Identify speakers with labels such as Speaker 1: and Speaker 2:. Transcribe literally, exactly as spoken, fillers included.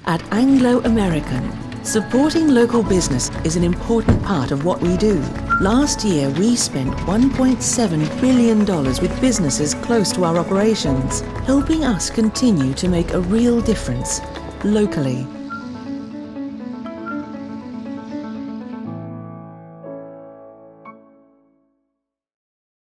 Speaker 1: At Anglo American, supporting local business is an important part of what we do. Last year, we spent one point seven billion dollars with businesses close to our operations, helping us continue to make a real difference locally.